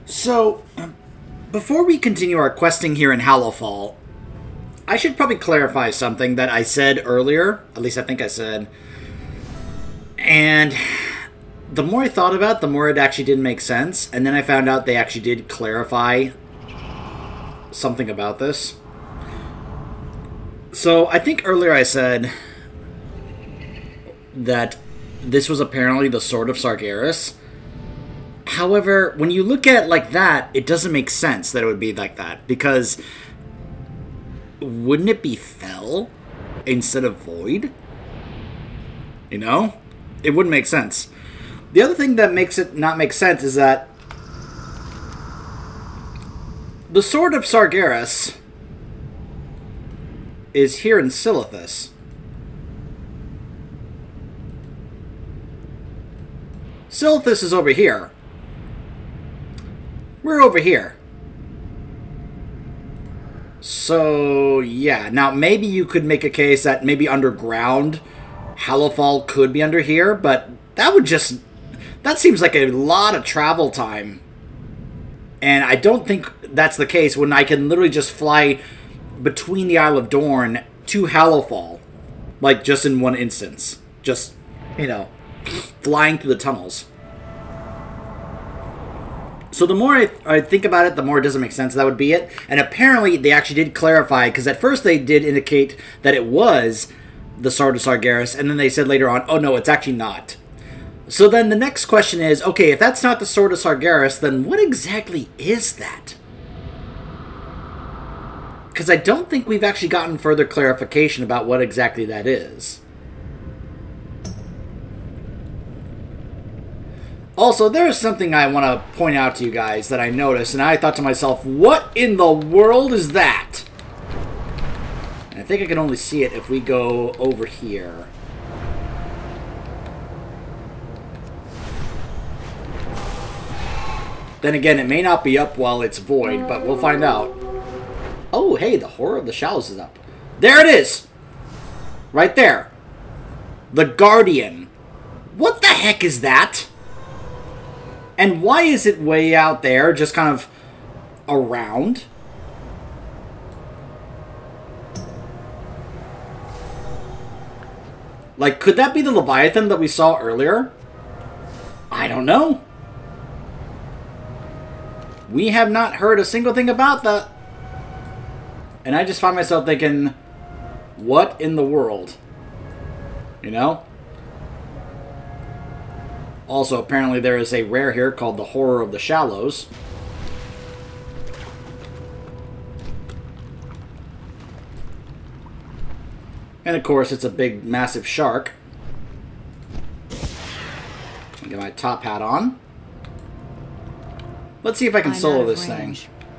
So, before we continue our questing here in Hallowfall, I should probably clarify something that I said earlier. At least I think I said. And the more I thought about it, the more it actually didn't make sense. And then I found out they actually did clarify something about this. So, I think earlier I said that this was apparently the Sword of Sargeras. However, when you look at it like that, it doesn't make sense that it would be like that. Because wouldn't it be Fel instead of Void? You know? It wouldn't make sense. The other thing that makes it not make sense is that the Sword of Sargeras is here in Silithus. Silithus is over here. We're over here. So, yeah. Now, maybe you could make a case that maybe underground Hallowfall could be under here, but that would just... that seems like a lot of travel time. And I don't think that's the case when I can literally just fly between the Isle of Dorn to Hallowfall. Like, just in one instance. Just, you know, flying through the tunnels. So the more I think about it, the more it doesn't make sense. That would be it. And apparently they actually did clarify, because at first they did indicate that it was the Sword of Sargeras, and then they said later on, oh no, it's actually not. So then the next question is, okay, if that's not the Sword of Sargeras, then what exactly is that? Because I don't think we've actually gotten further clarification about what exactly that is. Also, there is something I want to point out to you guys that I noticed, and I thought to myself, what in the world is that? And I think I can only see it if we go over here. Then again, it may not be up while it's void, but we'll find out. Oh, hey, the Horror of the Shallows is up. There it is! Right there. The Guardian. What the heck is that? And why is it way out there, just kind of around? Like, could that be the Leviathan that we saw earlier? I don't know. We have not heard a single thing about that. And I just find myself thinking, what in the world? You know? Also, apparently there is a rare here called the Horror of the Shallows. And of course, it's a big, massive shark. I'll get my top hat on. Let's see if I can solo this thing.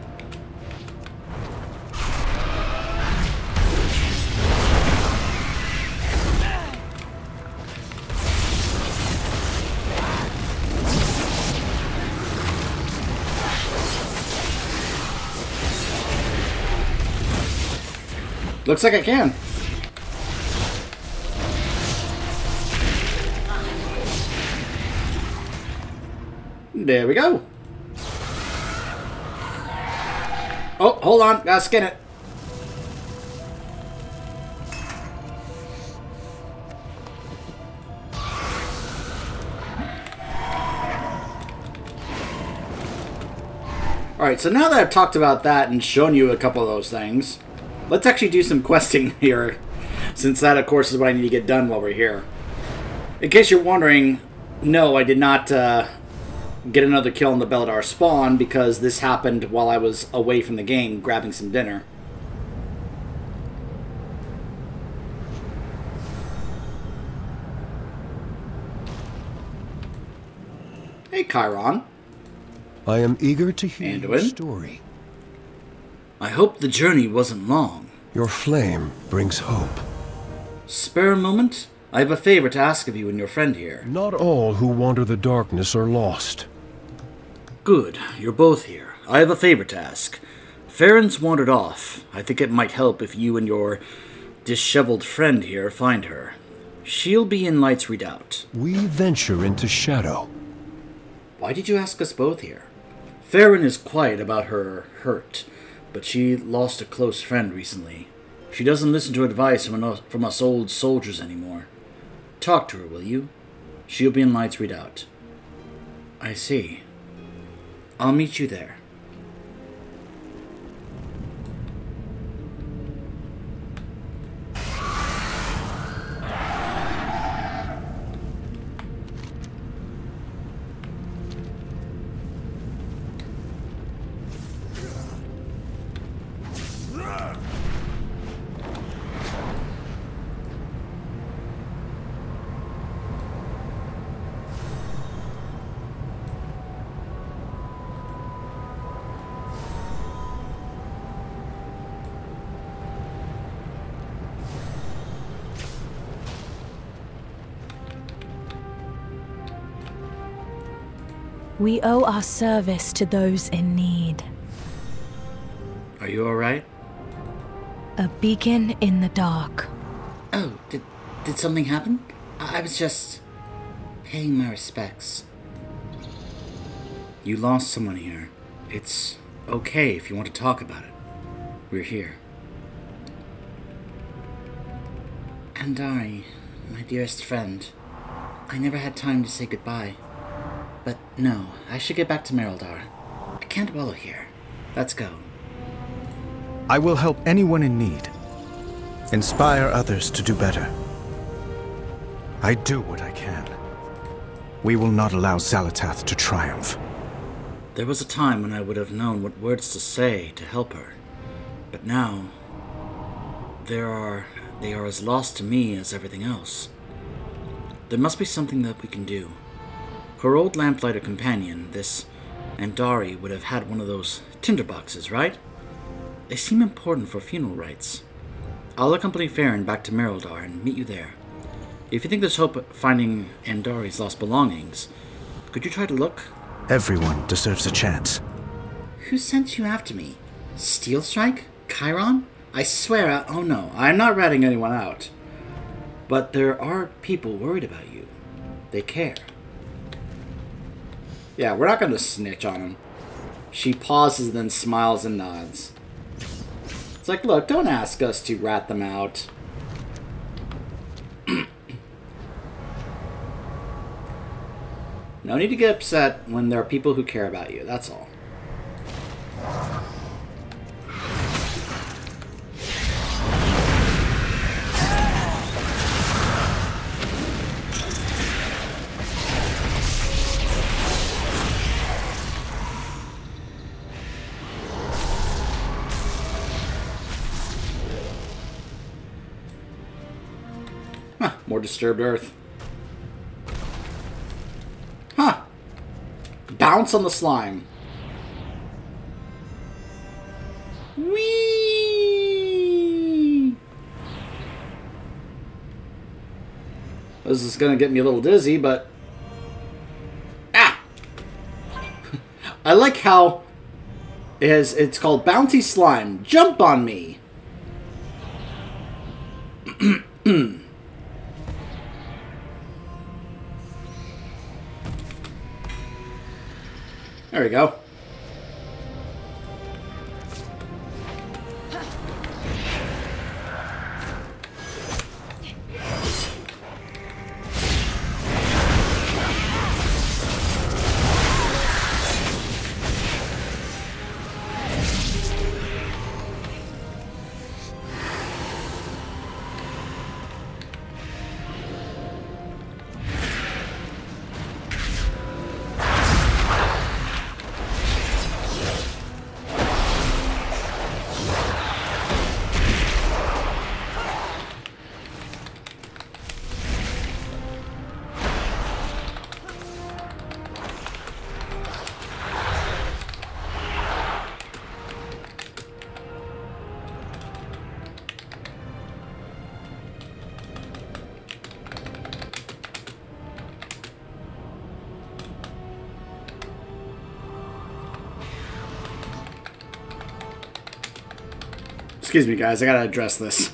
Looks like I can. There we go. Oh, hold on. Gotta skin it. Alright, so now that I've talked about that and shown you a couple of those things, let's actually do some questing here, since that, of course, is what I need to get done while we're here. In case you're wondering, no, I did not get another kill on the Beladar spawn, because this happened while I was away from the game grabbing some dinner. Hey, Chiron. I am eager to hear your Anduin. story. I hope the journey wasn't long. Your flame brings hope. Spare a moment? I have a favor to ask of you and your friend here. Not all who wander the darkness are lost. Good, you're both here. I have a favor to ask. Farron's wandered off. I think it might help if you and your disheveled friend here find her. She'll be in Light's Redoubt. We venture into shadow. Why did you ask us both here? Farron is quiet about her hurt, but she lost a close friend recently. She doesn't listen to advice from us old soldiers anymore. Talk to her, will you? She'll be in Light's Redoubt. I see. I'll meet you there. We owe our service to those in need. Are you alright? A beacon in the dark. Oh, did something happen? I was just paying my respects. You lost someone here. It's okay if you want to talk about it. We're here. And my dearest friend, I never had time to say goodbye. But no, I should get back to Merildar. I can't wallow here. Let's go. I will help anyone in need. Inspire others to do better. I do what I can. We will not allow Xal'atath to triumph. There was a time when I would have known what words to say to help her. But now, they are as lost to me as everything else. There must be something that we can do. Her old lamplighter companion, this Andari, would have had one of those tinderboxes, right? They seem important for funeral rites. I'll accompany Farron back to Merildar and meet you there. If you think there's hope of finding Andari's lost belongings, could you try to look? Everyone deserves a chance. Who sent you after me? Steel Strike? Chiron? I swear, oh no, I'm not ratting anyone out. But there are people worried about you. They care. Yeah, we're not going to snitch on him. She pauses, then smiles and nods. It's like, look, don't ask us to rat them out. No need to get upset when there are people who care about you, that's all. More disturbed earth. Huh. Bounce on the slime. Whee! This is gonna get me a little dizzy, but... Ah! I like how it's called Bounty Slime. Jump on me! There we go. Excuse me, guys. I gotta address this.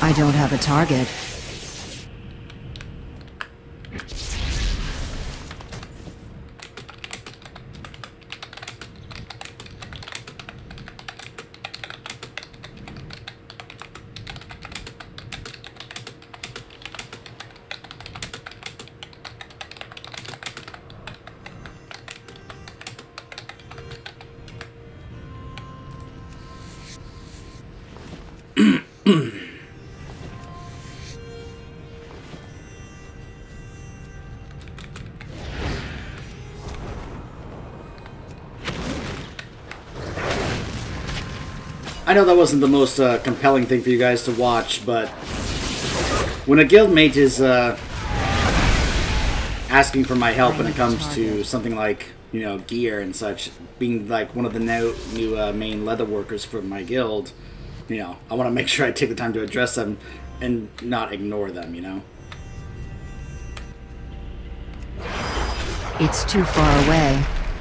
I don't have a target. I know that wasn't the most compelling thing for you guys to watch, but when a guildmate is asking for my help when it comes to something like, you know, gear and such, being like one of the new main leather workers for my guild, you know, I want to make sure I take the time to address them and not ignore them, you know? It's too far away.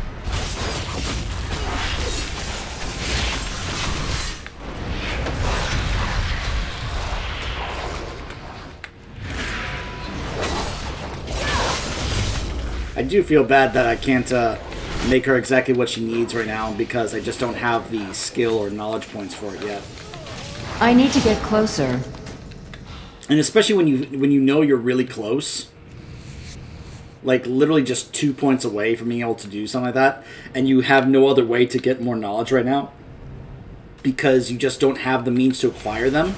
I do feel bad that I can't make her exactly what she needs right now because I just don't have the skill or knowledge points for it yet. I need to get closer. And especially when you know you're really close, like literally just 2 points away from being able to do something like that, and you have no other way to get more knowledge right now because you just don't have the means to acquire them.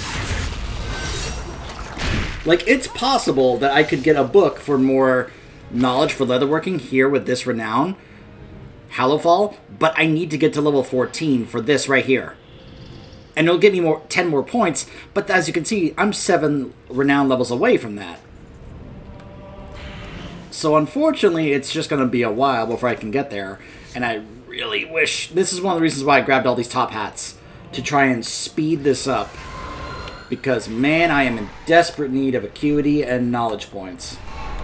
Like, it's possible that I could get a book for more knowledge for leatherworking here with this renown, Hallowfall, but I need to get to level 14 for this right here. And it'll get me 10 more points, but as you can see, I'm 7 renown levels away from that. So unfortunately, it's just going to be a while before I can get there, and I really wish... This is one of the reasons why I grabbed all these top hats, to try and speed this up. Because, man, I am in desperate need of acuity and knowledge points.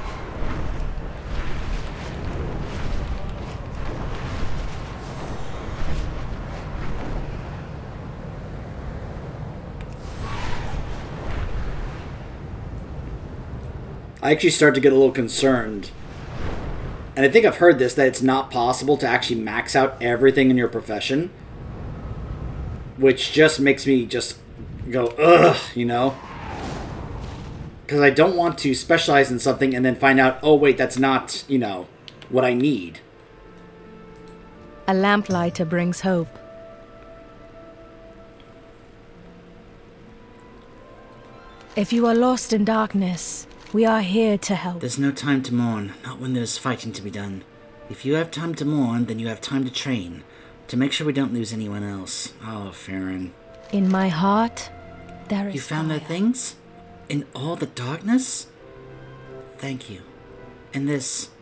I actually start to get a little concerned. And I think I've heard this, that it's not possible to actually max out everything in your profession. Which just makes me just go, ugh, you know? Because I don't want to specialize in something and then find out, oh wait, that's not, you know, what I need. A lamplighter brings hope. If you are lost in darkness, we are here to help. There's no time to mourn, not when there's fighting to be done. If you have time to mourn, then you have time to train, to make sure we don't lose anyone else. Oh, Farron. In my heart, there is You found their things? In all the darkness? Thank you. And this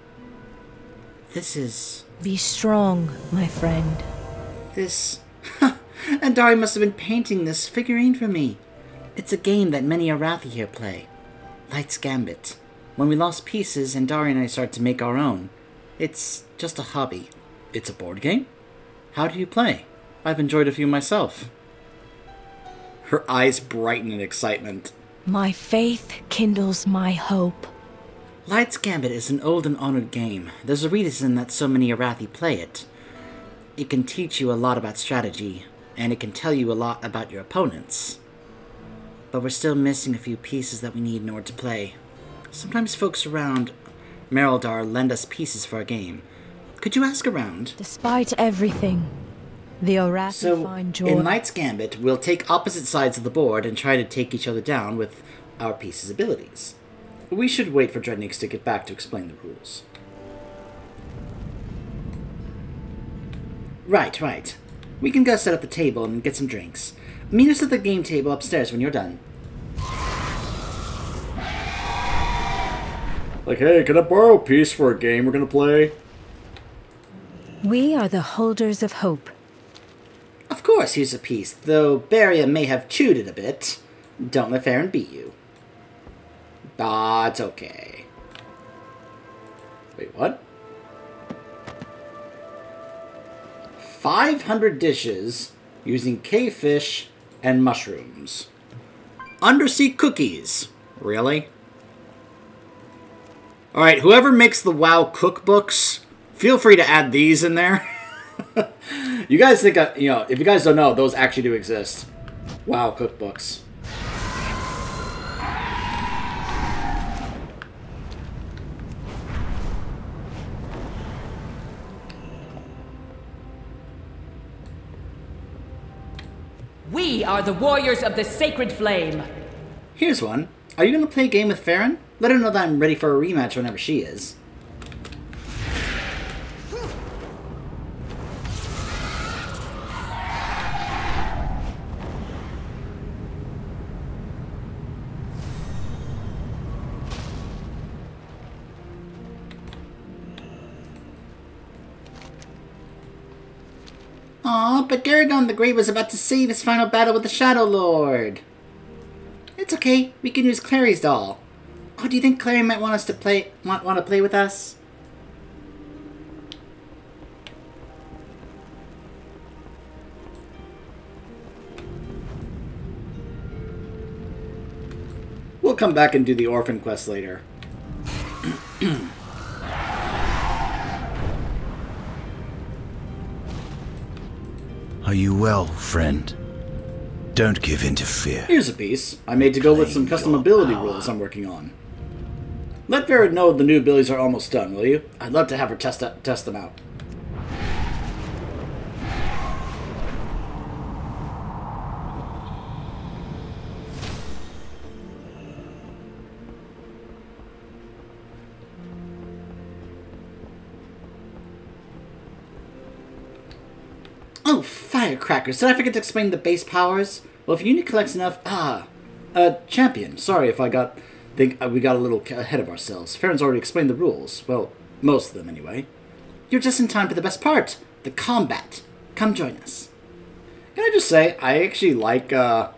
is... Be strong, my friend. This... And Dari must have been painting this figurine for me. It's a game that many Arathi here play. Light's Gambit. When we lost pieces and Dari and I started to make our own. It's just a hobby. It's a board game? How do you play? I've enjoyed a few myself. Her eyes brighten in excitement. My faith kindles my hope. Light's Gambit is an old and honored game. There's a reason that so many Arathi play it. It can teach you a lot about strategy, and it can tell you a lot about your opponents. But we're still missing a few pieces that we need in order to play. Sometimes folks around Merildar lend us pieces for our game. Could you ask around? Despite everything, the Arathi find joy. In Light's Gambit, we'll take opposite sides of the board and try to take each other down with our pieces' abilities. We should wait for Dreadnoughts to get back to explain the rules. Right. We can go set up the table and get some drinks. Meet us at the game table upstairs when you're done. Like, hey, can I borrow a piece for a game we're gonna play? We are the holders of hope. Of course, here's a piece, though Baria may have chewed it a bit. Don't let Farron beat you. Ah, it's okay. Wait, what? 500 dishes using cavefish and mushrooms. Undersea cookies. Really? Alright, whoever makes the WoW cookbooks, feel free to add these in there. You guys think, if you guys don't know, those actually do exist. WoW cookbooks. We are the warriors of the sacred flame. Here's one. Are you going to play a game with Farron? Let her know that I'm ready for a rematch whenever she is. Aw, but Gargadon the Great was about to save his final battle with the Shadow Lord. It's okay. We can use Clary's doll. Oh, do you think Clary might want us to play? Want to play with us? We'll come back and do the orphan quest later. Are you well, friend? Don't give in to fear. Here's a piece I made to go with some custom ability rules I'm working on. Let Vera know the new abilities are almost done, will you? I'd love to have her test them out. Oh, firecrackers! Did I forget to explain the base powers? Well, if unit collects enough... champion. Sorry if I think we got a little ahead of ourselves. Farron's already explained the rules. Well, most of them, anyway. You're just in time for the best part. The combat. Come join us. Can I just say, I actually like,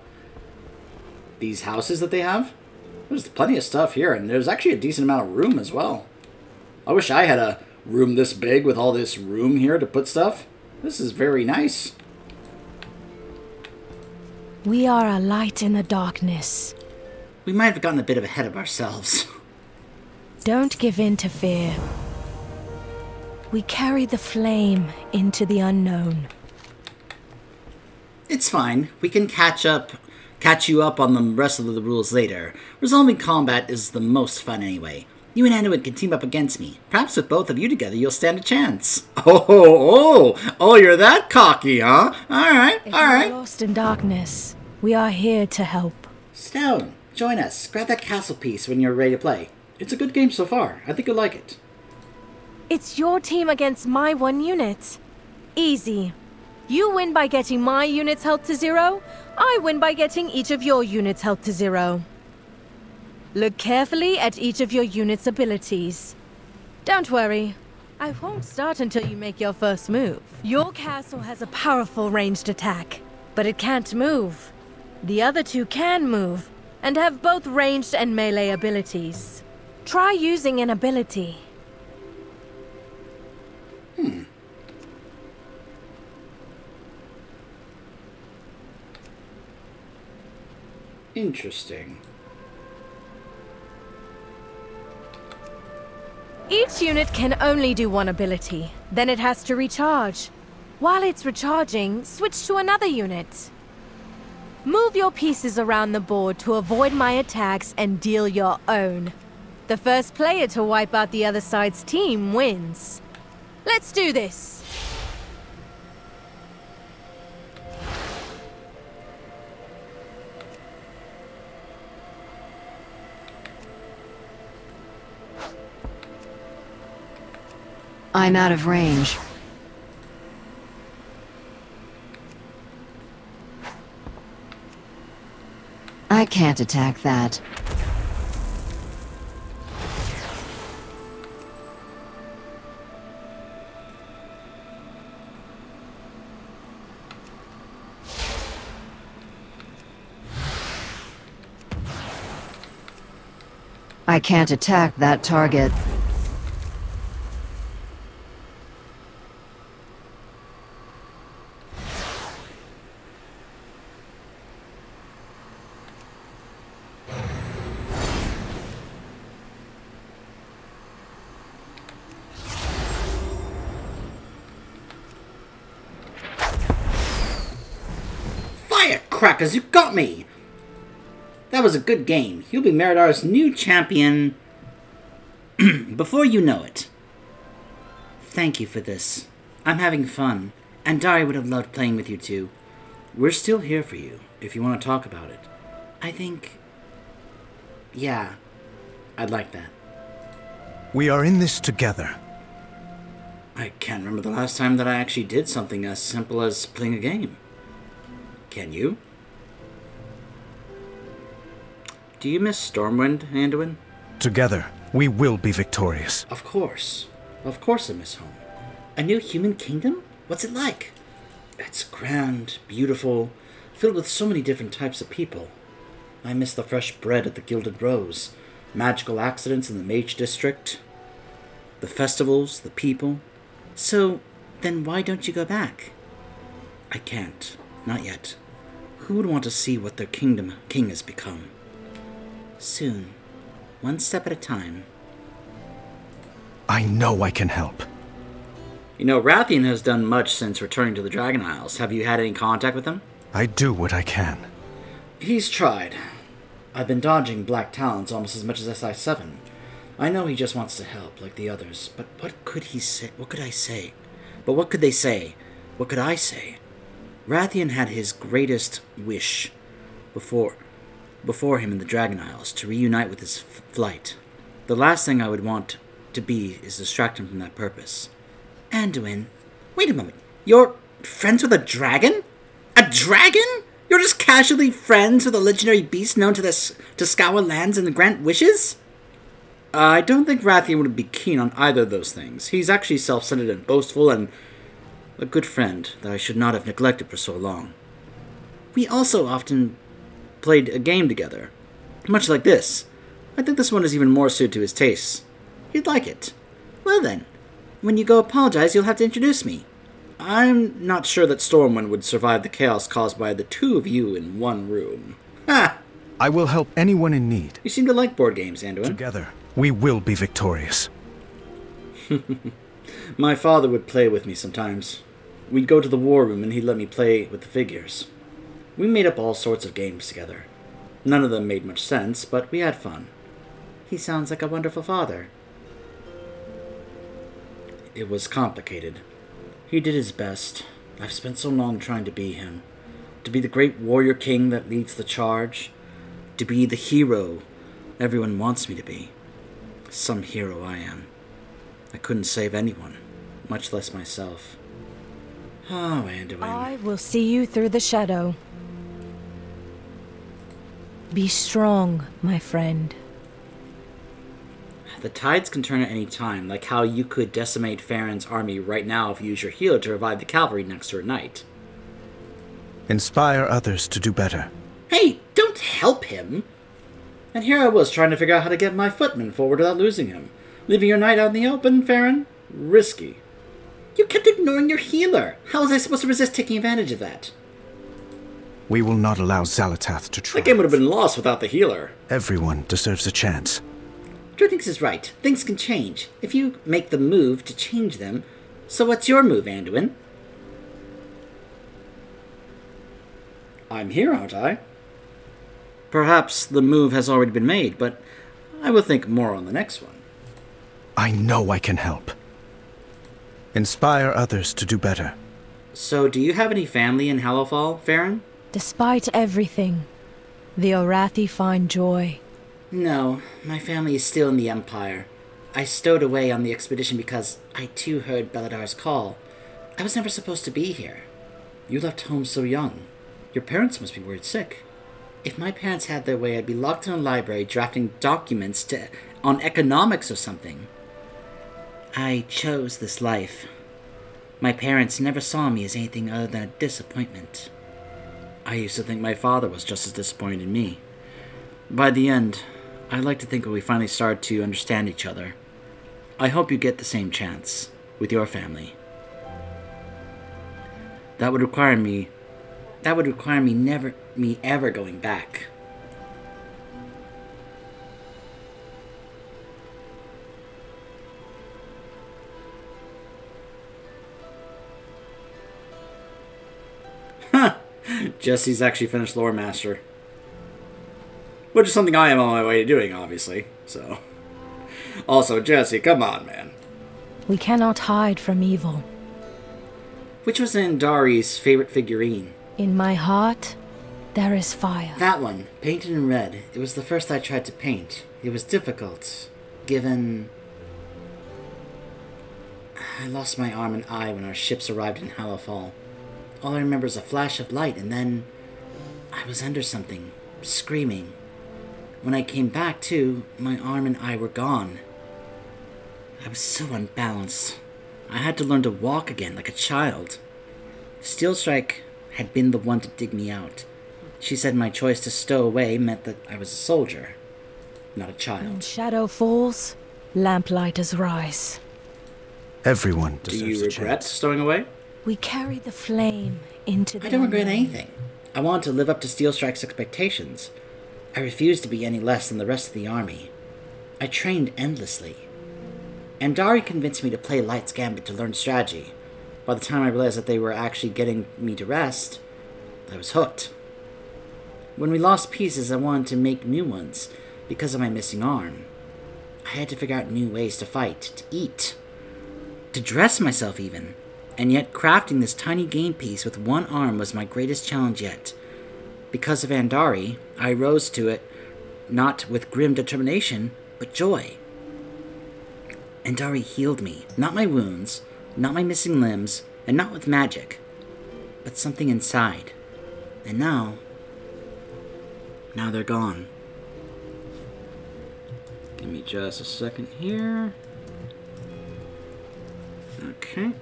these houses that they have. There's plenty of stuff here, and there's actually a decent amount of room as well. I wish I had a room this big with all this room here to put stuff. This is very nice. We are a light in the darkness. We might have gotten a bit ahead of ourselves. Don't give in to fear. We carry the flame into the unknown. It's fine. We can catch you up on the rest of the rules later. Resolving combat is the most fun anyway. You and Anduin can team up against me. Perhaps with both of you together, you'll stand a chance. Oh, you're that cocky, huh? Alright. If you are lost in darkness, we are here to help. Stone, join us. Grab that castle piece when you're ready to play. It's a good game so far. I think you'll like it. It's your team against my one unit. Easy. You win by getting my unit's health to 0. I win by getting each of your units' health to 0. Look carefully at each of your unit's abilities. Don't worry, I won't start until you make your first move. Your castle has a powerful ranged attack, but it can't move. The other two can move, and have both ranged and melee abilities. Try using an ability. Interesting. Each unit can only do one ability, then it has to recharge. While it's recharging, switch to another unit. Move your pieces around the board to avoid my attacks and deal your own. The first player to wipe out the other side's team wins. Let's do this! I'm out of range. I can't attack that. I can't attack that target. crackers, you got me! That was a good game. You'll be Meridar's new champion before you know it. Thank you for this. I'm having fun, and Dari would have loved playing with you too. We're still here for you, if you want to talk about it. I think... yeah, I'd like that. We are in this together. I can't remember the last time that I actually did something as simple as playing a game. Can you? Do you miss Stormwind, Anduin? Together, we will be victorious. Of course. Of course I miss home. A new human kingdom? What's it like? It's grand, beautiful, filled with so many different types of people. I miss the fresh bread at the Gilded Rose, magical accidents in the Mage District, the festivals, the people. So, then why don't you go back? I can't. Not yet. Who would want to see what their king has become? Soon. One step at a time. I know I can help. You know, Rathian has done much since returning to the Dragon Isles. Have you had any contact with him? I do what I can. He's tried. I've been dodging Black Talons almost as much as SI-7. I know he just wants to help, like the others, but what could he say? What could I say? But what could they say? What could I say? Rathian had his greatest wish before him in the Dragon Isles, to reunite with his flight. The last thing I would want to be is distract him from that purpose. Anduin, wait a moment. You're friends with a dragon? A dragon? You're just casually friends with a legendary beast known to scour lands and grant wishes? I don't think Rathian would be keen on either of those things. He's actually self-centered and boastful and a good friend that I should not have neglected for so long. We also often played a game together, much like this. I think this one is even more suited to his tastes. He'd like it. Well then, when you go apologize, you'll have to introduce me. I'm not sure that Stormwind would survive the chaos caused by the two of you in one room. Ha! I will help anyone in need. You seem to like board games, Anduin. Together, we will be victorious. My father would play with me sometimes. We'd go to the war room and he'd let me play with the figures. We made up all sorts of games together. None of them made much sense, but we had fun. He sounds like a wonderful father. It was complicated. He did his best. I've spent so long trying to be him. To be the great warrior king that leads the charge. To be the hero everyone wants me to be. Some hero I am. I couldn't save anyone, much less myself. Oh, Anduin. I will see you through the shadow. Be strong, my friend. The tides can turn at any time, like how you could decimate Farron's army right now if you use your healer to revive the cavalry next to her knight. Inspire others to do better. Hey, don't help him! And here I was trying to figure out how to get my footman forward without losing him. Leaving your knight out in the open, Farron? Risky. You kept ignoring your healer. How was I supposed to resist taking advantage of that? We will not allow Xalatath to triumph. The game would have been lost without the healer. Everyone deserves a chance. Drithinx is right. Things can change. If you make the move to change them. So what's your move, Anduin? I'm here, aren't I? Perhaps the move has already been made, but I will think more on the next one. I know I can help. Inspire others to do better. So, do you have any family in Hallowfall, Farron? Despite everything, the Orathi find joy. No, my family is still in the Empire. I stowed away on the expedition because I too heard Beladar's call. I was never supposed to be here. You left home so young. Your parents must be worried sick. If my parents had their way, I'd be locked in a library drafting documents on economics or something. I chose this life. My parents never saw me as anything other than a disappointment. I used to think my father was just as disappointed in me. By the end, I like to think we finally started to understand each other. I hope you get the same chance with your family. That would require me never ever going back. Jesse's actually finished Lore Master. Which is something I am on my way to doing, obviously. So. Also, Jesse, come on, man. We cannot hide from evil. Which was Andari's favorite figurine? In my heart, there is fire. That one, painted in red. It was the first I tried to paint. It was difficult, given... I lost my arm and eye when our ships arrived in Halifal. All I remember is a flash of light, and then... I was under something, screaming. When I came back to, my arm and eye were gone. I was so unbalanced. I had to learn to walk again like a child. Steelstrike had been the one to dig me out. She said my choice to stow away meant that I was a soldier, not a child. When shadow falls, lamplighters rise. Everyone deserves Do you a regret chance. stowing away? We carry the flame into the I don't regret unknown. anything. I wanted to live up to Steelstrike's expectations. I refused to be any less than the rest of the army. I trained endlessly. Andari convinced me to play Light's Gambit to learn strategy. By the time I realized that they were actually getting me to rest, I was hooked. When we lost pieces, I wanted to make new ones, because of my missing arm. I had to figure out new ways to fight, to eat, to dress myself even. And yet crafting this tiny game piece with one arm was my greatest challenge yet. Because of Andari, I rose to it, not with grim determination, but joy. Andari healed me, not my wounds, not my missing limbs, and not with magic, but something inside. And now they're gone. Give me just a second here. Okay.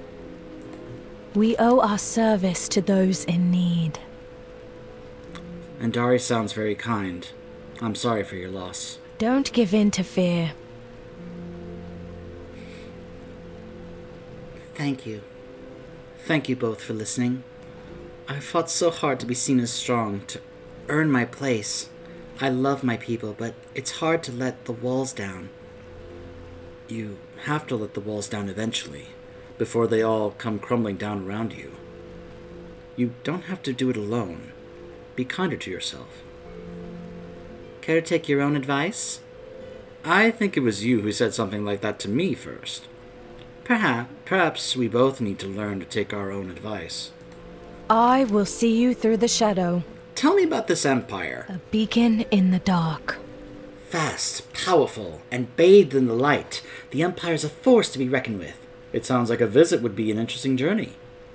We owe our service to those in need. Andari sounds very kind. I'm sorry for your loss. Don't give in to fear. Thank you. Thank you both for listening. I fought so hard to be seen as strong, to earn my place. I love my people, but it's hard to let the walls down. You have to let the walls down eventually, before they all come crumbling down around you. You don't have to do it alone. Be kinder to yourself. Care to take your own advice? I think it was you who said something like that to me first. Perhaps we both need to learn to take our own advice. I will see you through the shadow. Tell me about this empire. A beacon in the dark. Fast, powerful, and bathed in the light, the Empire is a force to be reckoned with. It sounds like a visit would be an interesting journey.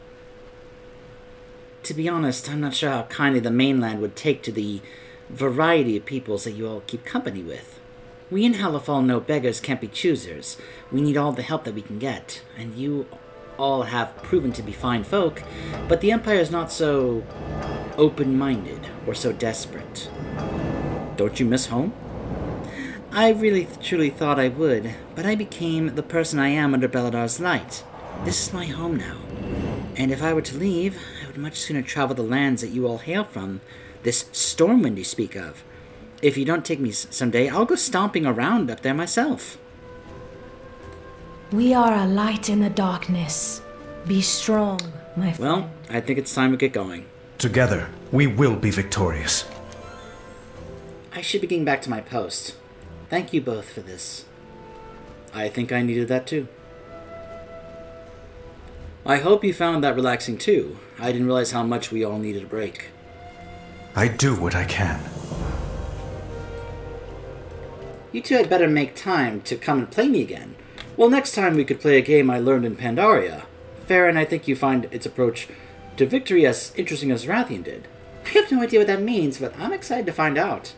To be honest, I'm not sure how kindly the mainland would take to the variety of peoples that you all keep company with. We in Halifal know beggars can't be choosers. We need all the help that we can get, and you all have proven to be fine folk, but the Empire is not so open-minded or so desperate. Don't you miss home? I really truly thought I would, but I became the person I am under Beladar's light. This is my home now, and if I were to leave, I would much sooner travel the lands that you all hail from, this Stormwind you speak of. If you don't take me someday, I'll go stomping around up there myself. We are a light in the darkness. Be strong, my friend. Well, I think it's time to get going. Together, we will be victorious. I should be getting back to my post. Thank you both for this. I think I needed that too. I hope you found that relaxing too. I didn't realize how much we all needed a break. I do what I can. You two had better make time to come and play me again. Well, next time we could play a game I learned in Pandaria. Farron, I think you find its approach to victory as interesting as Rathian did. I have no idea what that means, but I'm excited to find out.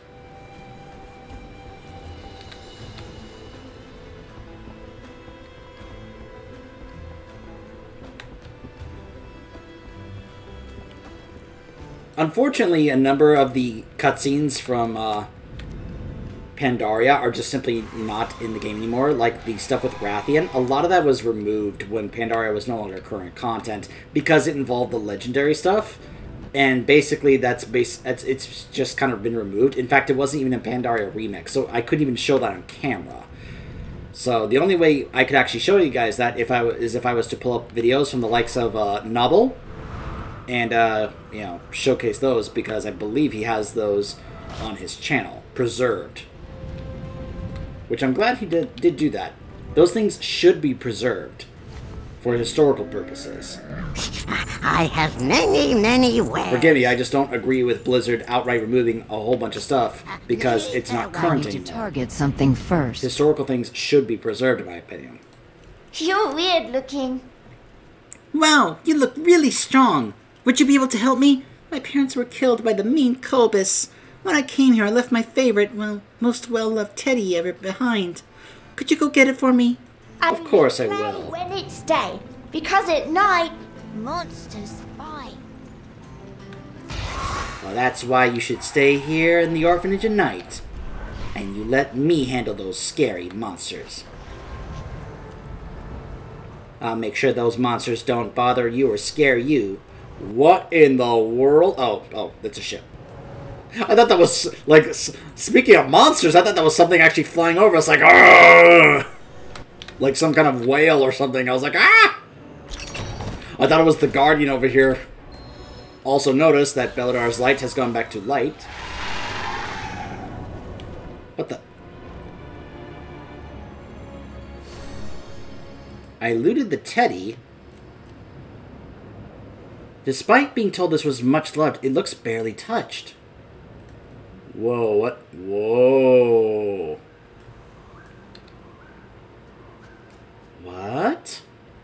Unfortunately, a number of the cutscenes from Pandaria are just simply not in the game anymore, like the stuff with Rathian. A lot of that was removed when Pandaria was no longer current content because it involved the legendary stuff, and basically it's just kind of been removed. In fact, it wasn't even in Pandaria Remix, so I couldn't even show that on camera. So the only way I could actually show you guys that is if I was to pull up videos from the likes of Nubble and you know, showcase those, because I believe he has those on his channel, preserved. Which I'm glad he did do that. Those things should be preserved for historical purposes. I have many wares. Forgive me, I just don't agree with Blizzard outright removing a whole bunch of stuff because it's not current I need anymore. to target something first. Historical things should be preserved, in my opinion. You're weird looking. Wow, you look really strong. Would you be able to help me? My parents were killed by the mean Cobus. When I came here, I left my favorite, well, most well-loved teddy ever behind. Could you go get it for me? Of course I Play will. when it's day, because at night, monsters fight. Well, that's why you should stay here in the orphanage at night. And you let me handle those scary monsters. I'll make sure those monsters don't bother you or scare you. What in the world? Oh, that's a ship. I thought that was, like, speaking of monsters, I thought that was something actually flying over us, like, argh! Like some kind of whale or something. I was like, ah! I thought it was the Guardian over here. Also notice that Beladar's light has gone back to light. What the? I looted the teddy. Despite being told this was much loved, it looks barely touched. Whoa, what? Whoa. What?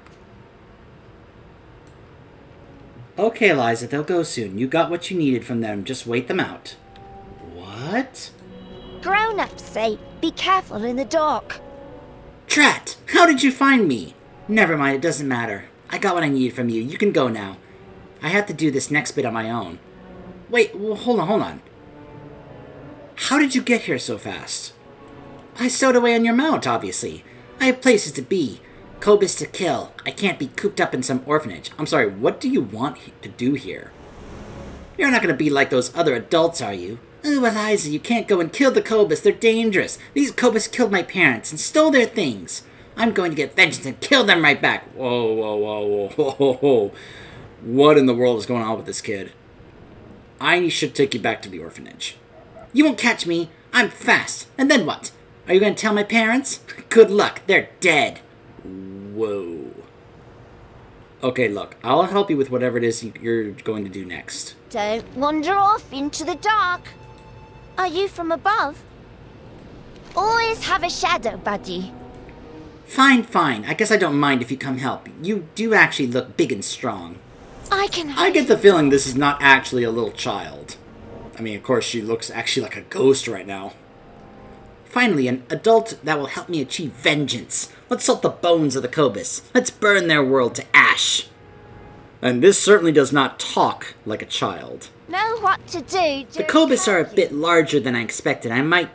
Okay, Alyza, they'll go soon. You got what you needed from them. Just wait them out. What? Grown-ups say, be careful in the dark. Drat! How did you find me? Never mind, it doesn't matter. I got what I needed from you. You can go now. I have to do this next bit on my own. Wait, well, hold on. How did you get here so fast? I stowed away on your mount, obviously. I have places to be. Cobus to kill. I can't be cooped up in some orphanage. I'm sorry, what do you want to do here? You're not going to be like those other adults, are you? Oh, Alyza, you can't go and kill the Cobus. They're dangerous. These Cobus killed my parents and stole their things. I'm going to get vengeance and kill them right back. Whoa. What in the world is going on with this kid? I should take you back to the orphanage. You won't catch me. I'm fast. And then what? Are you going to tell my parents? Good luck. They're dead. Whoa. Okay, look. I'll help you with whatever it is you're going to do next. Don't wander off into the dark. Are you from above? Always have a shadow buddy. Fine. I guess I don't mind if you come help. You do actually look big and strong. I get the feeling this is not actually a little child. I mean, of course, she looks actually like a ghost right now. Finally, an adult that will help me achieve vengeance. Let's salt the bones of the Cobus. Let's burn their world to ash. And this certainly does not talk like a child. Know what to do. The Cobus are a bit larger than I expected. I might...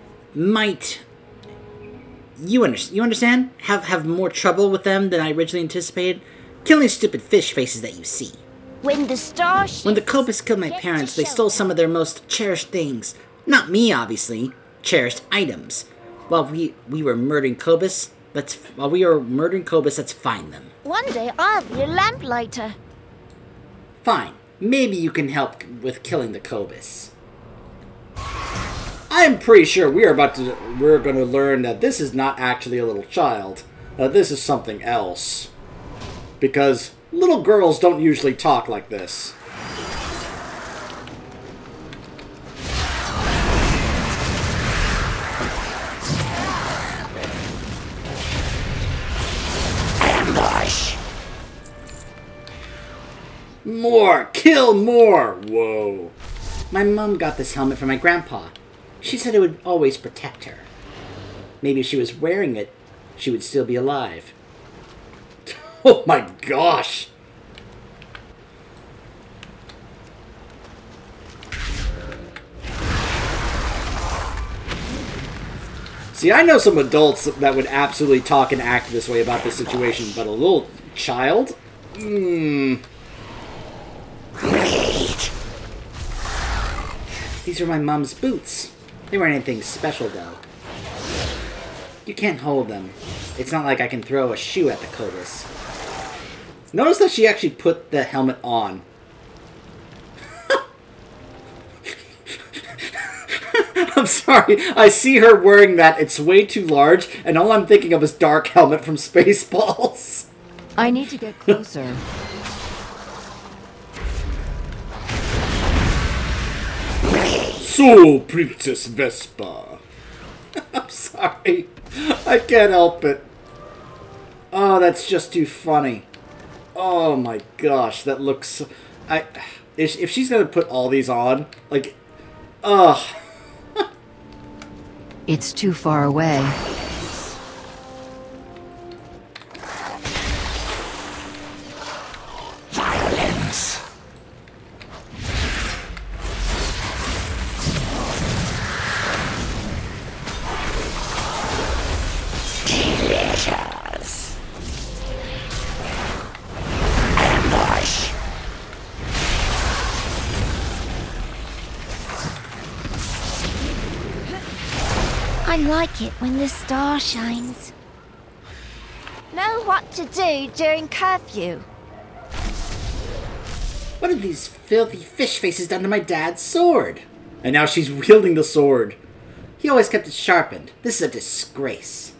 You understand? Have more trouble with them than I originally anticipated. Killing stupid fish faces that you see. When the Cobus killed my parents, they stole some of their most cherished things. Not me, obviously. Cherished items. While we were murdering Cobus, let's find them. One day I'll be a lamplighter. Fine. Maybe you can help with killing the Cobus. I'm pretty sure we're going to learn that this is not actually a little child. This is something else. Because little girls don't usually talk like this. Ambush! More! Kill more! Whoa. My mom got this helmet from my grandpa. She said it would always protect her. Maybe if she was wearing it, she would still be alive. Oh my gosh! See, I know some adults that would absolutely talk and act this way about this situation, but a little child? These are my mom's boots. They weren't anything special, though. You can't hold them. It's not like I can throw a shoe at the Cobus. Notice that she actually put the helmet on. I'm sorry. I see her wearing that. It's way too large, and all I'm thinking of is Dark Helmet from Spaceballs. I need to get closer. So, Princess Vespa. I'm sorry. I can't help it. Oh, that's just too funny. Oh my gosh, that looks... If she's gonna put all these on, like... Ugh. It's too far away. Violence. Delicious. Ambush. I like it when the star shines. Know what to do during curfew. What have these filthy fish faces done to my dad's sword? And now she's wielding the sword. He always kept it sharpened. This is a disgrace.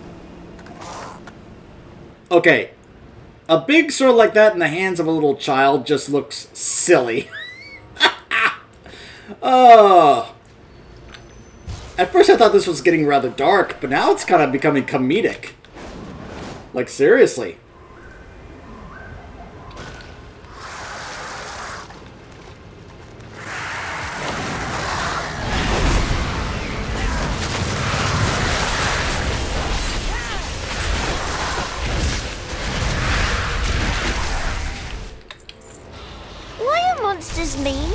Okay. A big sword like that in the hands of a little child just looks silly. Oh. At first I thought this was getting rather dark, but now it's kind of becoming comedic. Like, seriously. Why are monsters mean?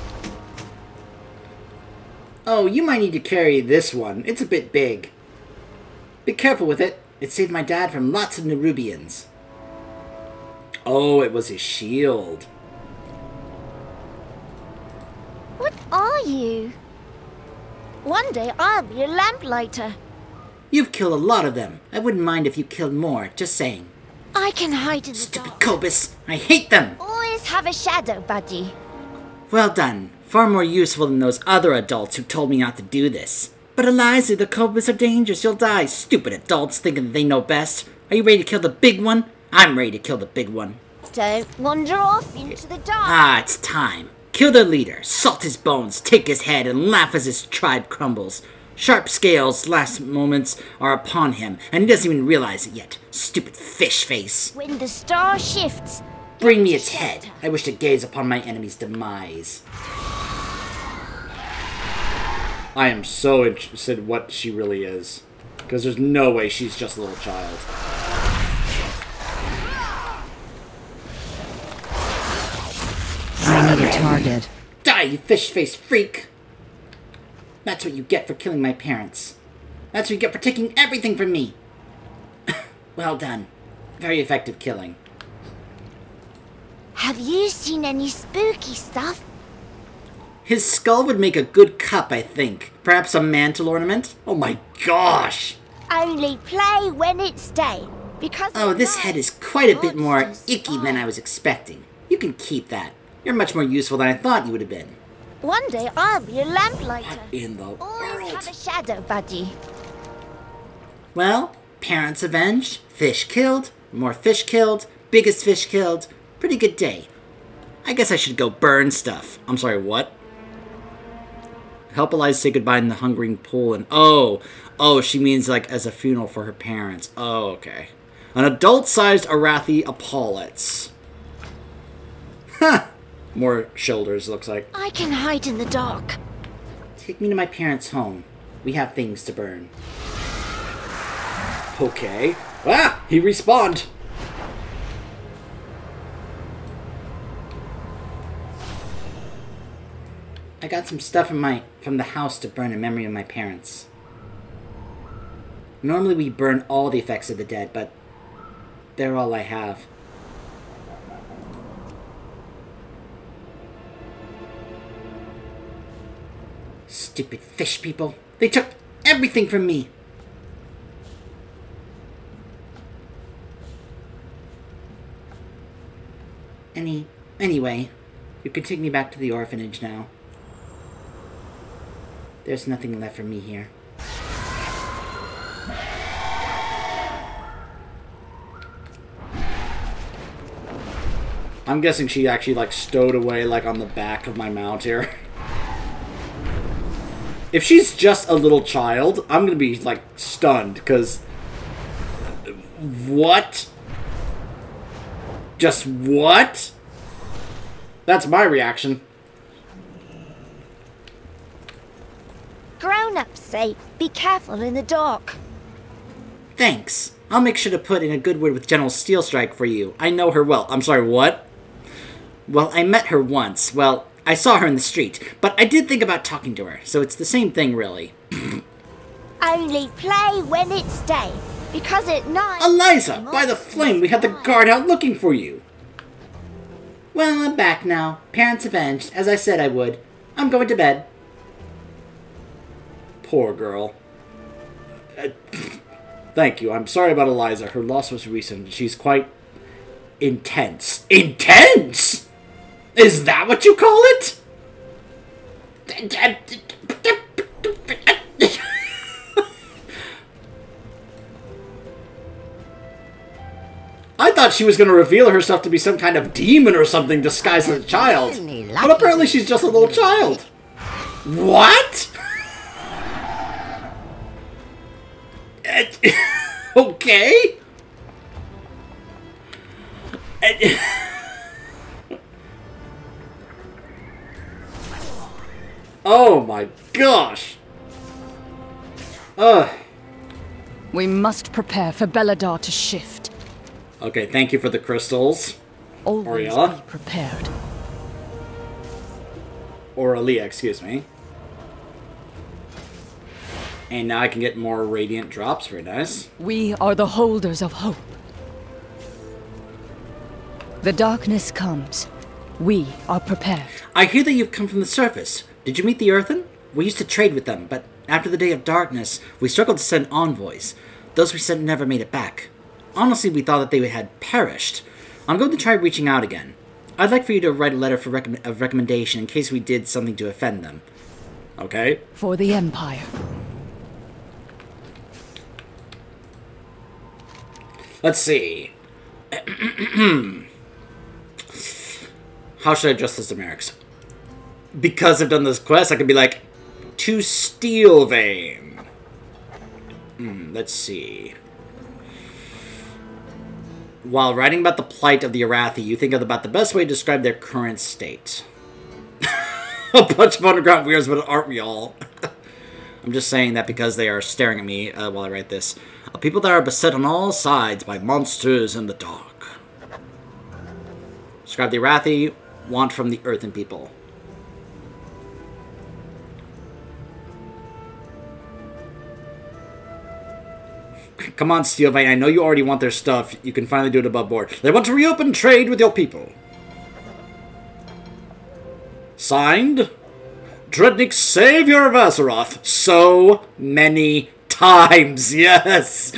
Oh, you might need to carry this one. It's a bit big. Be careful with it. It saved my dad from lots of Nerubians. Oh, it was his shield. What are you? One day I'll be a lamplighter. You've killed a lot of them. I wouldn't mind if you killed more, just saying. I can hide in the Stupid dark. Cobus! I hate them! Always have a shadow buddy. Well done. Far more useful than those other adults who told me not to do this. But Alyza, the Cobus are dangerous. You'll die. Stupid adults thinking that they know best. Are you ready to kill the big one? I'm ready to kill the big one. Don't wander off into the dark. Ah, it's time. Kill their leader, salt his bones, take his head, and laugh as his tribe crumbles. Sharp Scales' last moments are upon him, and he doesn't even realize it yet. Stupid fish face. When the star shifts, Bring me its head. I wish to gaze upon my enemy's demise. I am so interested what she really is. Because there's no way she's just a little child. I need a target. Die, you fish-faced freak! That's what you get for killing my parents. That's what you get for taking everything from me. Well done. Very effective killing. have you seen any spooky stuff? His skull would make a good cup, I think. Perhaps a mantle ornament? Oh my gosh! Only play when it's day. Because Oh, at this night, head is quite a bit more monsters icky than I are. was expecting. You can keep that. You're much more useful than I thought you would have been. One day I'll be a lamplighter. In the Always have world. a shadow buddy. Well, parents avenged, fish killed, more fish killed, biggest fish killed. Pretty good day. I guess I should go burn stuff. I'm sorry, what? Help Alyza say goodbye in the hungering pool and... Oh, she means like as a funeral for her parents. Oh, okay. An adult-sized Arathi Apollets. Huh. More shoulders, looks like. I can hide in the dark. Take me to my parents' home. We have things to burn. Okay. Ah! He respawned! I got some stuff from the house to burn in memory of my parents. Normally we burn all the effects of the dead, but they're all I have. Stupid fish people. They took everything from me. Anyway, you can take me back to the orphanage now. There's nothing left for me here. I'm guessing she actually, like, stowed away, like, on the back of my mount here. If she's just a little child, I'm gonna be, like, stunned, because... What? Just what? That's my reaction. Grown-ups say, be careful in the dark. Thanks. I'll make sure to put in a good word with General Steelstrike for you. I know her well. I'm sorry, what? Well, I met her once. Well, I saw her in the street, but I did think about talking to her, so it's the same thing, really. Only play when it's day, because at night... Alyza! By the flame, we had the guard out looking for you! Well, I'm back now. Parents avenged, as I said I would. I'm going to bed. Poor girl. Thank you. I'm sorry about Alyza. Her loss was recent. She's quite... intense. Intense?! Is that what you call it? I thought she was going to reveal herself to be some kind of demon or something disguised as a child. But apparently she's just a little child. What? Okay. Oh my gosh. We must prepare for Belladar to shift. Okay, thank you for the crystals. Always Oriella. be prepared. Or Aaliyah, excuse me. And now I can get more radiant drops. Very nice. We are the holders of hope. The darkness comes. We are prepared. I hear that you've come from the surface. Did you meet the Earthen? We used to trade with them, but after the Day of Darkness, we struggled to send envoys. Those we sent never made it back. Honestly, we thought that they had perished. I'm going to try reaching out again. I'd like for you to write a letter of recommendation in case we did something to offend them. Okay. For the Empire. Let's see. How should I address this to Merrick's? Because I've done this quest, I could be like, to Steelvein. Let's see. While writing about the plight of the Arathi, you think about the best way to describe their current state. A bunch of underground weirds, but aren't we all? I'm just saying that because they are staring at me while I write this. A people that are beset on all sides by monsters in the dark. Describe the Arathi, want from the Earthen people. Come on, Steelvein, I know you already want their stuff. You can finally do it above board. They want to reopen trade with your people. Signed, Dreadnought Savior of Azeroth. So many times, yes!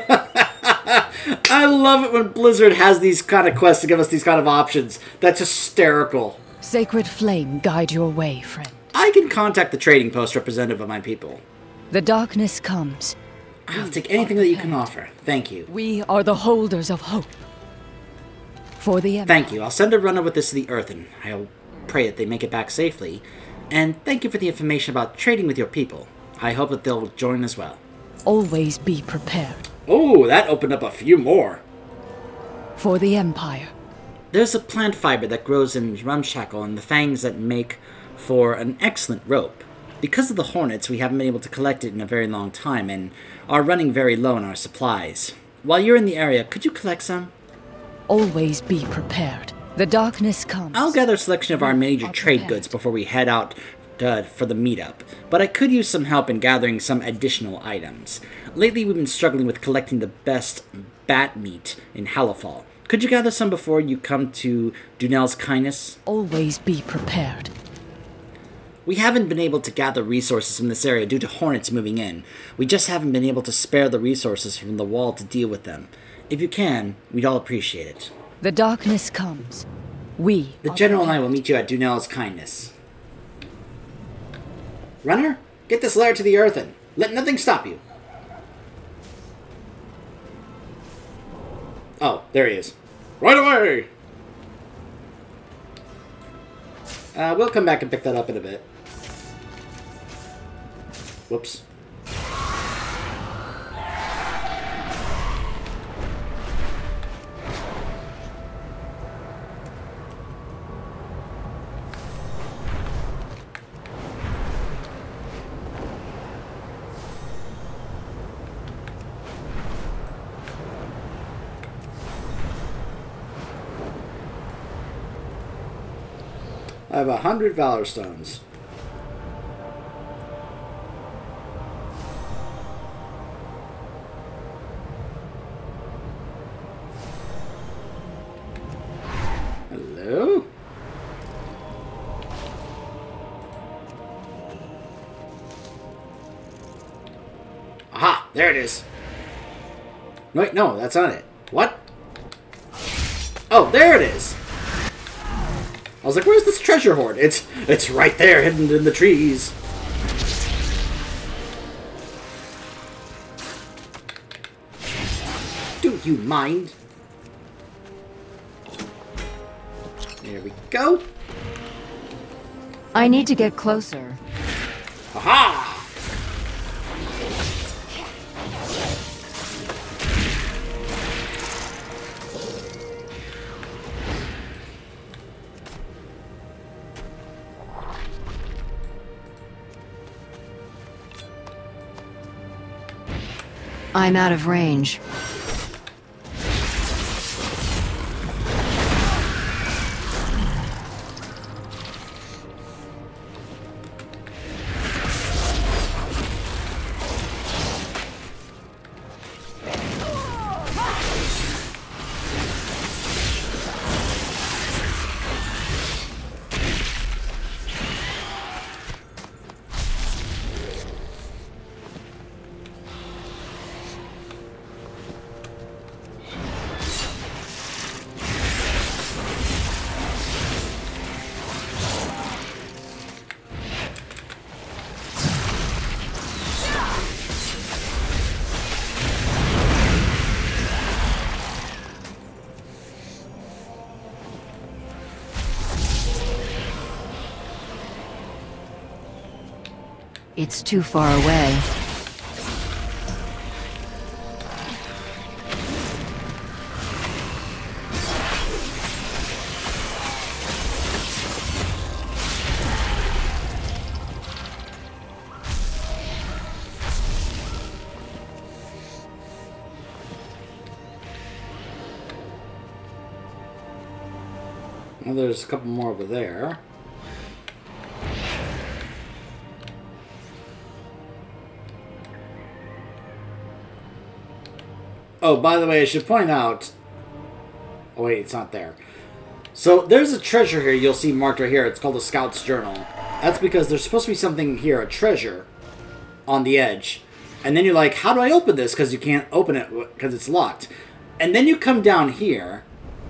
I love it when Blizzard has these kind of quests to give us these kind of options. That's hysterical. Sacred Flame, guide your way, friend. I can contact the trading post representative of my people. The darkness comes. I'll take anything that you can offer. Thank you. We are the holders of hope. For the Empire. Thank you. I'll send a runner with this to the Earthen. I'll pray that they make it back safely. And thank you for the information about trading with your people. I hope that they'll join as well. Always be prepared. Oh, that opened up a few more. For the Empire. There's a plant fiber that grows in Rumshackle and the fangs that make for an excellent rope. Because of the hornets, we haven't been able to collect it in a very long time and are running very low on our supplies. While you're in the area, could you collect some? Always be prepared. The darkness comes. I'll gather a selection of our major trade goods before we head out for the meetup, but I could use some help in gathering some additional items. Lately, we've been struggling with collecting the best bat meat in Halifal. Could you gather some before you come to Dunel's kindness? Always be prepared. We haven't been able to gather resources from this area due to hornets moving in. We just haven't been able to spare the resources from the wall to deal with them. If you can, we'd all appreciate it. The darkness comes. The General and I will meet you at Dunel's kindness. Runner? Get this lair to the earth and let nothing stop you. Oh, there he is. Right away! We'll come back and pick that up in a bit. Whoops. I have 100 Valor Stones. Hello? Aha! There it is. Wait, no, that's not it. What? Oh, there it is! I was like, where's this treasure hoard? It's right there, hidden in the trees. Do you mind? There we go. I need to get closer. Aha! I'm out of range. It's too far away. Well, there's a couple more over there. Oh, by the way, I should point out... Oh, wait, it's not there. So, there's a treasure here you'll see marked right here. It's called a Scout's Journal. That's because there's supposed to be something here, a treasure, on the edge. And then you're like, how do I open this? Because you can't open it because it's locked. And then you come down here,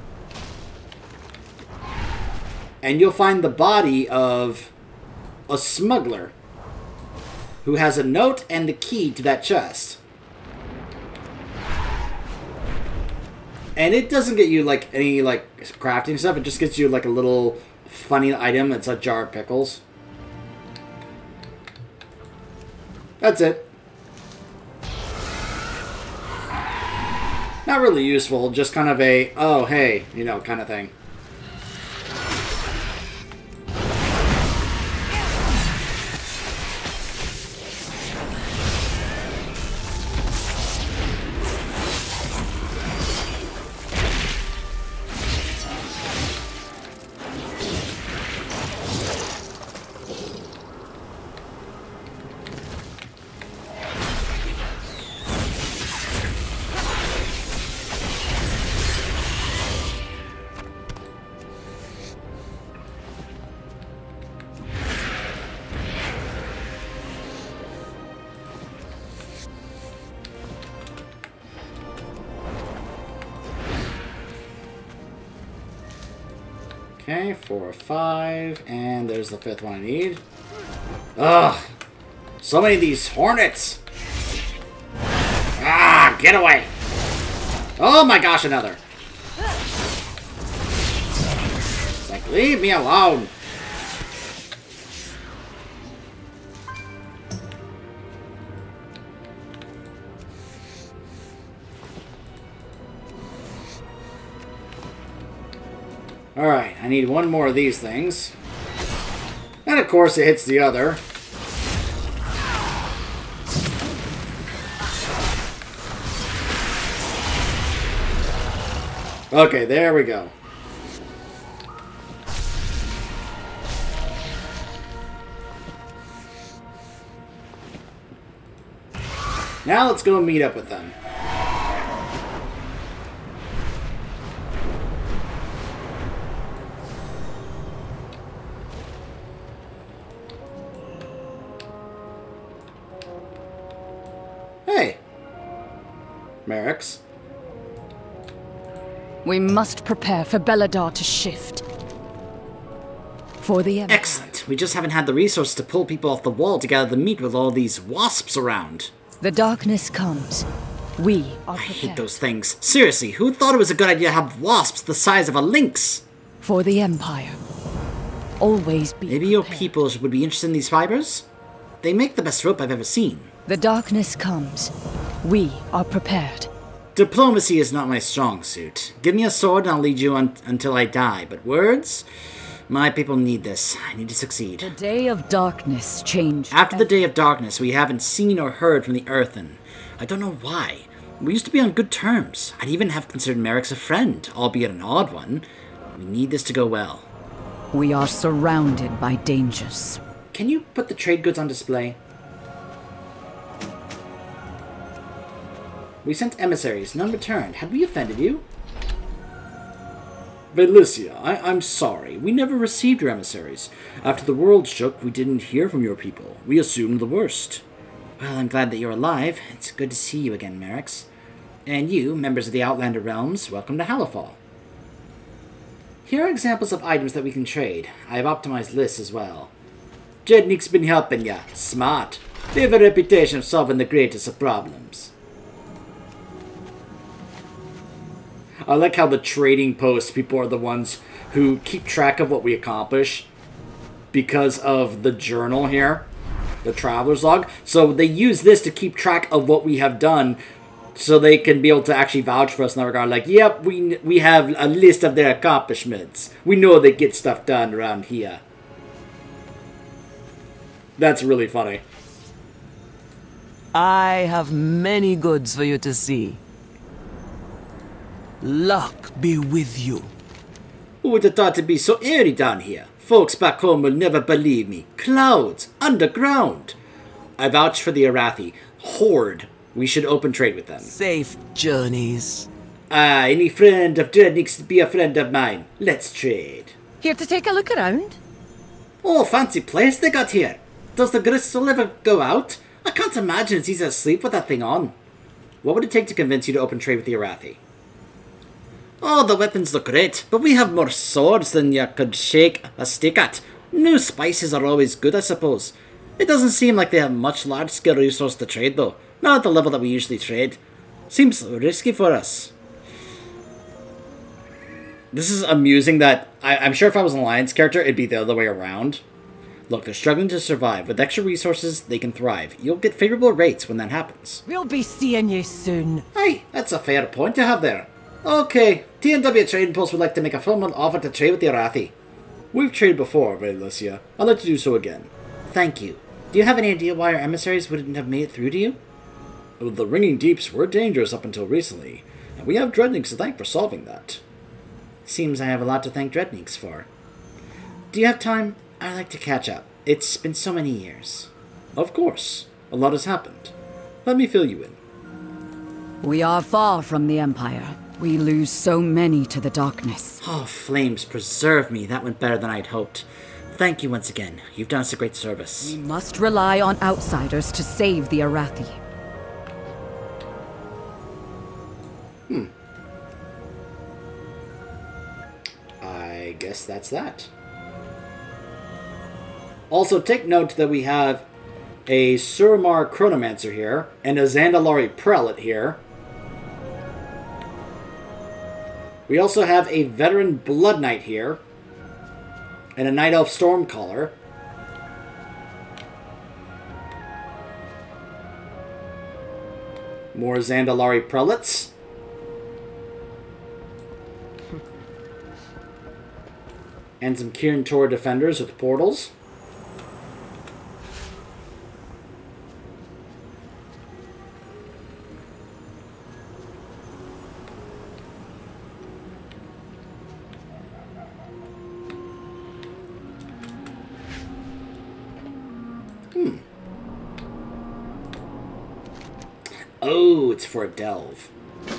and you'll find the body of a smuggler who has a note and the key to that chest. And it doesn't get you, like, any, like, crafting stuff. It just gets you, like, a little funny item. It's a jar of pickles. That's it. Not really useful. Just kind of a, oh, hey, you know, kind of thing. Okay, 4 or 5, and there's the 5th one I need. Ugh! So many of these hornets. Ah, get away. Oh my gosh, another. It's like, leave me alone. Alright, I need one more of these things. And of course it hits the other. Okay, there we go. Now let's go meet up with them. Hey, Merrick's. We must prepare for Belladar to shift. For the Empire. Excellent. We just haven't had the resources to pull people off the wall to gather the meat with all these wasps around. The darkness comes. We are prepared. I hate those things. Seriously, who thought it was a good idea to have wasps the size of a lynx? For the Empire. Always be Maybe your people would be interested in these fibers? They make the best rope I've ever seen. The darkness comes. We are prepared. Diplomacy is not my strong suit. Give me a sword and I'll lead you until I die. But words? My people need this. I need to succeed. The day of darkness changed. After the day of darkness, we haven't seen or heard from the Earthen. I don't know why. We used to be on good terms. I'd even have considered Merrick's a friend, albeit an odd one. We need this to go well. We are surrounded by dangers. Can you put the trade goods on display? We sent emissaries, none returned. Had we offended you? Valicia, I'm sorry. We never received your emissaries. After the world shook, we didn't hear from your people. We assumed the worst. Well, I'm glad that you're alive. It's good to see you again, Merrick's. And you, members of the Outlander Realms, welcome to Halifal. Here are examples of items that we can trade. I have optimized lists as well. Jednik's been helping ya. Smart. They have a reputation of solving the greatest of problems. I like how the trading post people are the ones who keep track of what we accomplish because of the journal here, the traveler's log. So they use this to keep track of what we have done so they can be able to actually vouch for us in that regard. Like, yep, we have a list of their accomplishments. We know they get stuff done around here. That's really funny. I have many goods for you to see. Luck be with you. Who would have thought it'd be so airy down here? Folks back home will never believe me. Clouds, underground. I vouch for the Arathi. Horde. We should open trade with them. Safe journeys. Ah, any friend of Dreadnik's to be a friend of mine. Let's trade. Here to take a look around? Oh, fancy place they got here. Does the crystal ever go out? I can't imagine it's easy to sleep with that thing on. What would it take to convince you to open trade with the Arathi? Oh, the weapons look great, but we have more swords than you could shake a stick at. New spices are always good, I suppose. It doesn't seem like they have much large-scale resource to trade, though. Not at the level that we usually trade. Seems risky for us. This is amusing that... I'm sure if I was an Alliance character, it'd be the other way around. Look, they're struggling to survive. With extra resources, they can thrive. You'll get favorable rates when that happens. We'll be seeing you soon. Hey, that's a fair point to have there. Okay, TNW Trading Post would like to make a formal offer to trade with the Arathi. We've traded before, Valicia. I'd like to do so again. Thank you. Do you have any idea why our emissaries wouldn't have made it through to you? Well, the Ringing Deeps were dangerous up until recently, and we have Dreadniks to thank for solving that. Seems I have a lot to thank Dreadniks for. Do you have time? I'd like to catch up. It's been so many years. Of course. A lot has happened. Let me fill you in. We are far from the Empire. We lose so many to the darkness. Oh, flames preserve me. That went better than I'd hoped. Thank you once again. You've done us a great service. We must rely on outsiders to save the Arathi. I guess that's that. Also, take note that we have a Suramar Chronomancer here, and a Zandalari Prelate here. We also have a Veteran Blood Knight here, and a Night Elf Stormcaller. More Zandalari Prelates. And some Kirin Tor Defenders with portals. Oh, it's for a delve.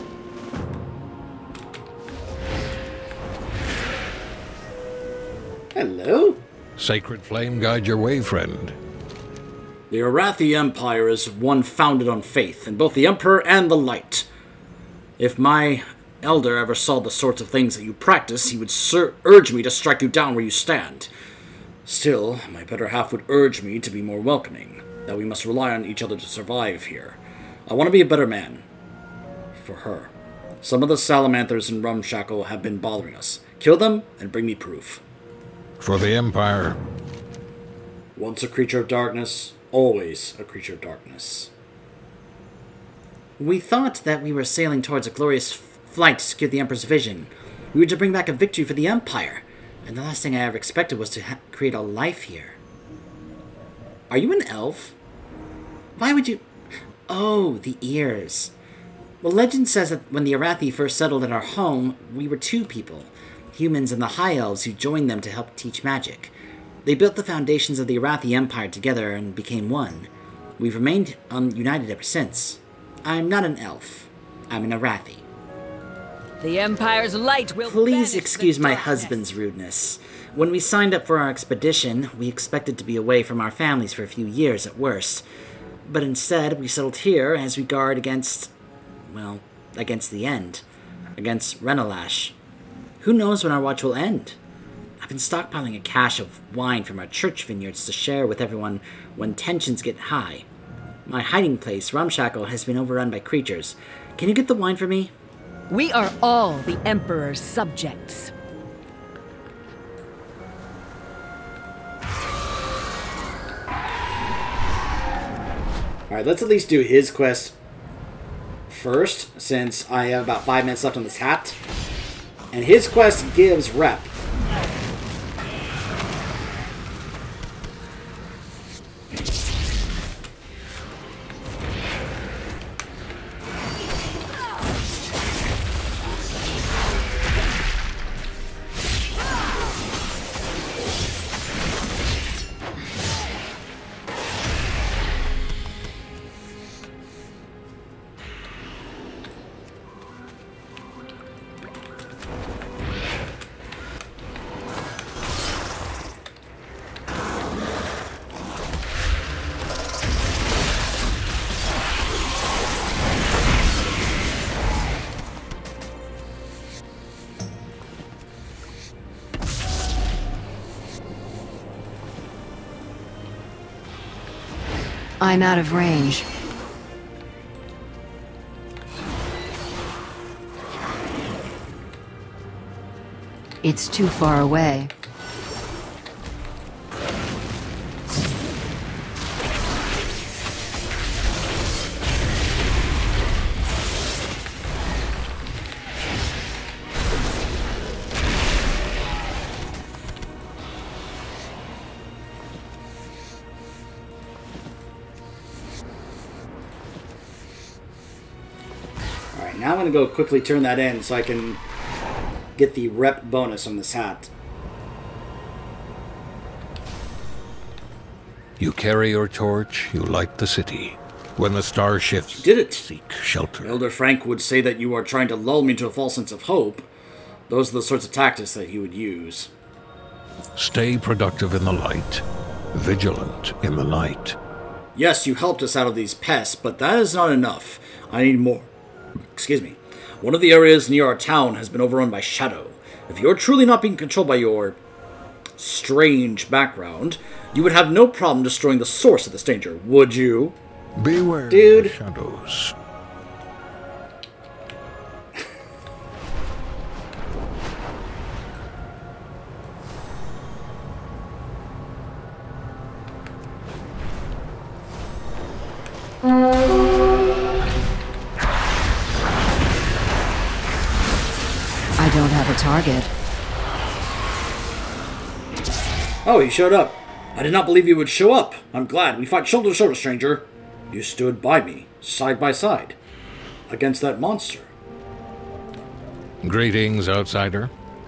Hello? Sacred flame guide your way, friend. The Arathi Empire is one founded on faith in both the Emperor and the Light. If my elder ever saw the sorts of things that you practice, he would urge me to strike you down where you stand. Still, my better half would urge me to be more welcoming, that we must rely on each other to survive here. I want to be a better man. For her. Some of the salamanders in Rumshackle have been bothering us. Kill them and bring me proof. For the Empire. Once a creature of darkness, always a creature of darkness. We thought that we were sailing towards a glorious flight to secure the Emperor's vision. We were to bring back a victory for the Empire. And the last thing I ever expected was to create a life here. Are you an elf? Why would you... Oh, the ears. Well, legend says that when the Arathi first settled in our home, we were two people. Humans and the High Elves who joined them to help teach magic. They built the foundations of the Arathi Empire together and became one. We've remained united ever since. I'm not an elf. I'm an Arathi. The Empire's light will Please excuse my husband's rudeness. When we signed up for our expedition, we expected to be away from our families for a few years at worst. But instead, we settled here as we guard against... well, against the end. Against Renalash. Who knows when our watch will end? I've been stockpiling a cache of wine from our church vineyards to share with everyone when tensions get high. My hiding place, Rumshackle, has been overrun by creatures. Can you get the wine for me? We are all the Emperor's subjects. Alright, let's at least do his quest first, since I have about 5 minutes left on this hat. And his quest gives rep. I'm out of range. It's too far away. Now I'm going to go quickly turn that in so I can get the rep bonus on this hat. You carry your torch, you light the city. When the star shifts, You did it. seek shelter. Elder Frank would say that you are trying to lull me to a false sense of hope. Those are the sorts of tactics that he would use. Stay productive in the light, vigilant in the night. Yes, you helped us out of these pests, but that is not enough. I need more. Excuse me. One of the areas near our town has been overrun by shadow. If you're truly not being controlled by your strange background, you would have no problem destroying the source of this danger, would you? Beware Dude. of the shadows. I don't have a target. Oh, he showed up. I did not believe you would show up. I'm glad. We fought shoulder to shoulder, stranger. You stood by me, side by side, against that monster. Greetings, outsider.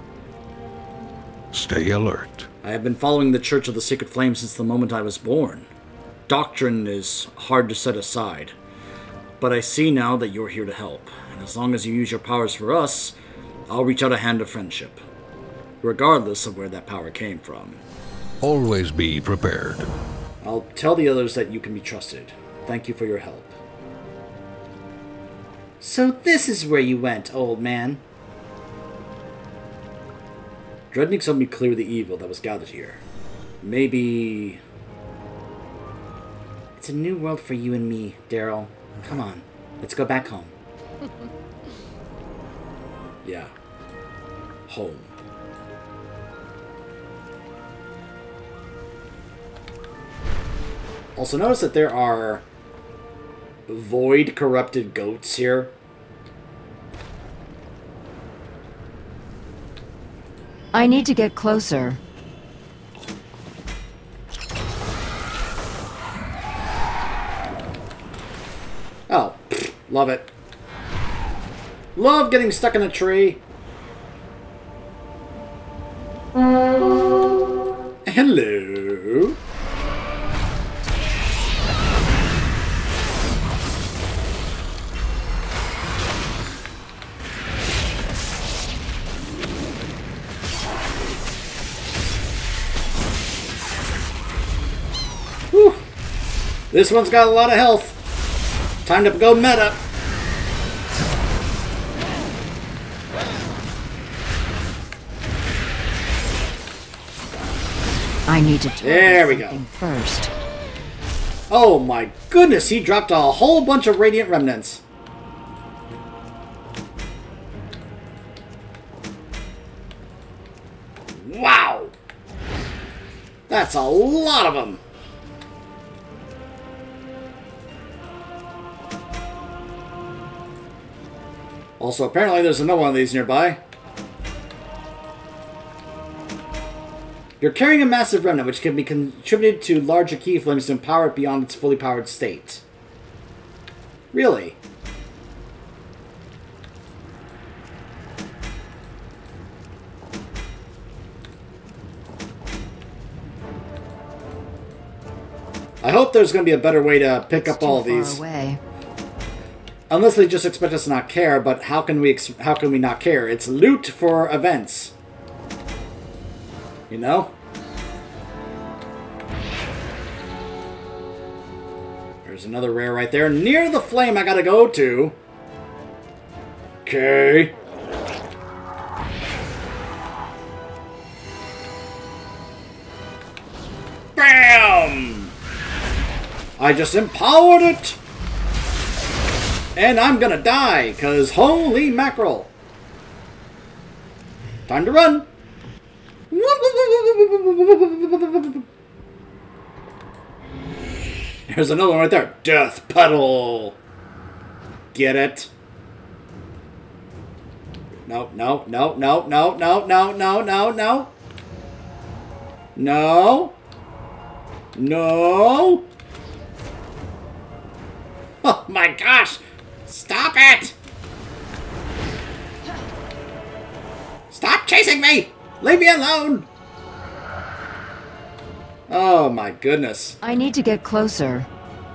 Stay alert. I have been following the Church of the Sacred Flame since the moment I was born. Doctrine is hard to set aside, but I see now that you're here to help, and as long as you use your powers for us, I'll reach out a hand of friendship, regardless of where that power came from. Always be prepared. I'll tell the others that you can be trusted. Thank you for your help. So this is where you went, old man. Dreadniks helped me clear the evil that was gathered here. Maybe... It's a new world for you and me, Daryl. Come on, let's go back home. Yeah. Home. Also notice that there are void corrupted goats here. I need to get closer. Oh, pfft, love it. Love getting stuck in a tree. Hello. Whew. This one's got a lot of health. Time to go meta. I need to there we go. First. Oh my goodness, he dropped a whole bunch of radiant remnants. Wow. That's a lot of them. Also, apparently there's another one of these nearby. You're carrying a massive remnant, which can be contributed to larger key flames to empower it beyond its fully powered state. Really? I hope there's going to be a better way to pick up all of these. Away. Unless they just expect us to not care, but how can we not care? It's loot for events. You know? There's another rare right there. Near the flame I gotta go to. Okay. Bam! I just empowered it! And I'm gonna die, because holy mackerel. Time to run! There's another one right there. Death Petal! Get it? No, no, no, no, no, no, no, no, no, no. No. No. Oh my gosh! Stop it! Stop chasing me! Leave me alone! Oh my goodness. I need to get closer.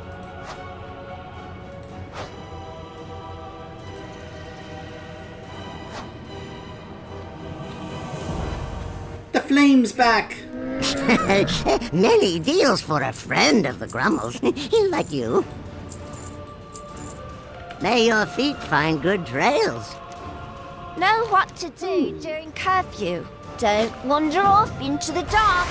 The flame's back! Many deals for a friend of the Grummels. Like you. May your feet find good trails. Know what to do during curfew. Don't wander off into the dark.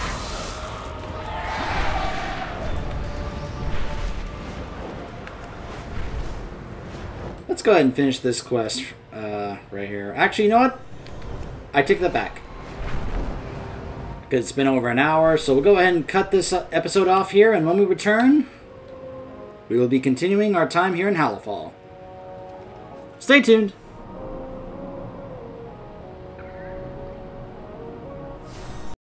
Let's go ahead and finish this quest right here. Actually, you know what? I take that back. Because it's been over an hour, so we'll go ahead and cut this episode off here, and when we return, we will be continuing our time here in Halifal. Stay tuned!